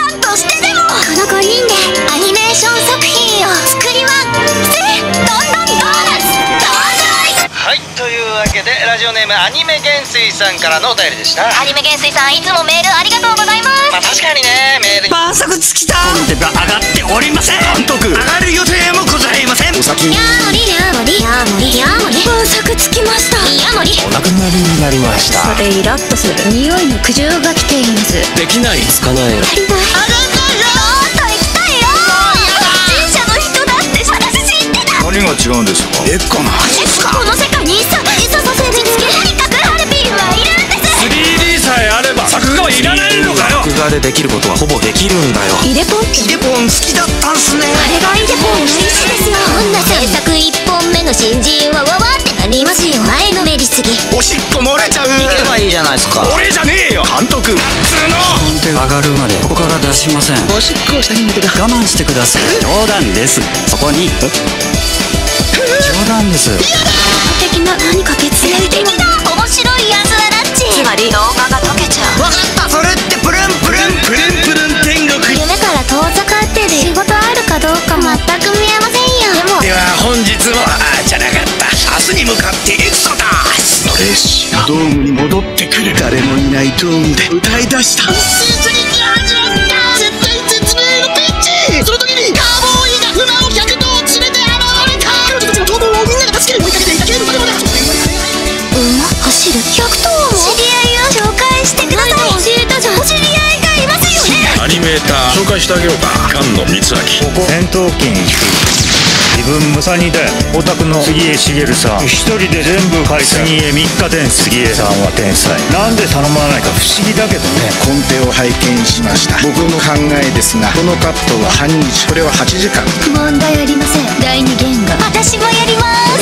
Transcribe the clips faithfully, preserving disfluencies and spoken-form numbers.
んとしてでもこのごにんでアニメーション作品を作りませどんどんドーナツドーナツ。 はい、というわけでラジオネームアニメ元帥さんからのお便りでした。 アニメ元帥さん、いつもメールありがとうございます。 まあ確かにね、メール晩作尽きた。コンテが上がっておりません。監督、上がる予定もございません。お先やーもりやーもりやーもりやーもり晩作尽きました。やーもりお亡くなりになりました。 それイラッとする。匂いの苦情が来ています。 できない、つかない。 足りない。あがんないよ。もっと行きたいよ。神社の人だって私知ってた。 何が違うんですか。えっかな。 この世界にいさいささせるつけとにかくハルピーはいるんです。 スリーディー さえあれば作画はいらないのかよ。作画でできることはほぼできるんだよ。 イデポンイデポン好きだったんすね。 あれがイデポンの意思ですよ。こんな制作いっぽんめの新人はわわってなりますよ。前のめりすぎ。 おしっこ漏れちゃう。行けばいいじゃないですか。俺じゃねえよ監督。普通のコンテ上がるまでここから出しません。おしっこをしたいんだけど我慢してください。冗談です。そこに冗談です。 的な何か別の的な面白いやつだなっち。つまり動画が溶けちゃう。 わかった。それってプルンプルンプルンプルン天国。 夢から遠ざかってる。仕事あるかどうか全く見えませんよ。でもでは本日もあじゃなかった明日に向かってエクソダス。 レッシがドームに戻ってくる。誰もいないドームで歌い出した。 絶対絶命のピンチ。その時にカーボーイが船を百頭連れて現れた。彼女たちの逃亡をみんなが助ける。追いかけていたゲームのようだ。 馬走るひゃく頭も知り合いを紹介してください。教えたじゃん。お知り合いがいますよね。 アニメーター紹介してあげようか。菅野光明。ここ戦闘機に自分ムサニだよ。オタクの杉江茂さん一人で全部書いた。杉江三日天杉江さんは天才。なんで頼まないか不思議だけどね。コンテを拝見しました。僕の考えですが、このカットは半日、これははちじかん。 問題ありません。第二弦が私もやります。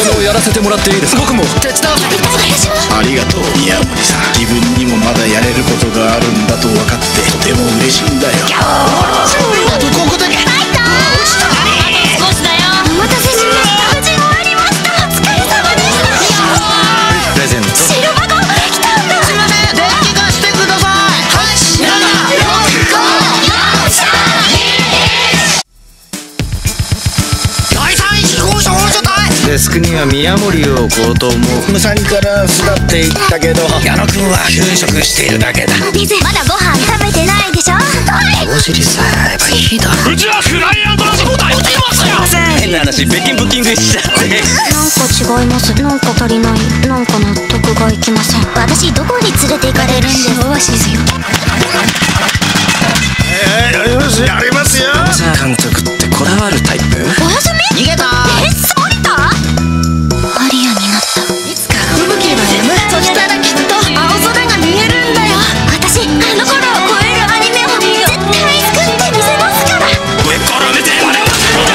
俺もやらせてもらっていいですか。僕も手伝う。 やりたい私も。 ありがとう宮森さん。自分にもまだやれることがあるんだと分かってとても嬉しいんだよ。 あとここだけ。 ファイトー。少しだよ。お待たせしました。無事終わりました。お疲れ様でした。 プレゼント。 白箱来たんだ。 すいません。電気がしてください。はち、なな、よん、ご、よん、さん、に。第三飛行少女隊。 デスクには宮森を置こうと思う。 ムサニから巣立っていったけど、 矢野くんは休職しているだけだ。 水まだご飯食べてないでしょ。 お尻さえあればいいだろ。うちはクライアントの仕事は打ちますよ。変な話、北京ブッキングしちゃって。 なんか違います。なんか足りない。なんか納得がいきません。私どこに連れて行かれるんですか。オアシスよ。 えー、やりますやりますよ。 さあ監督ってこだわるタイプ。 お休み。 逃げた。 え、降りた。マリアになった。 いつか吹雪は眠る。そしたらきっと青空が見えるんだよ。 私あの頃を超えるアニメを絶対作ってみせますから。 上から見て我々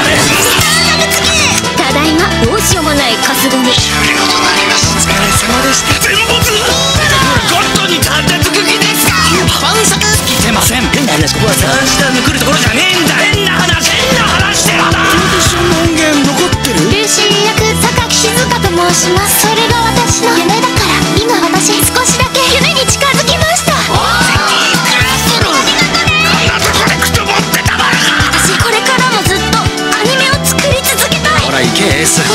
ただいま。どうしようもないカスゴミ。 ありがとうございます。お疲れ様でした。全没。ゴッドに立てつく気ですか。 晩作来てません。変な話、ここは三下に来るところじゃねえんだ。変な話変な話してるんだ。 私の音源残ってる。 ルーシー役榊静香と申します。それが私の夢だから。今私少しだけ夢に近づきました。私これからもずっとアニメを作り続けたい。 ほら行けエース。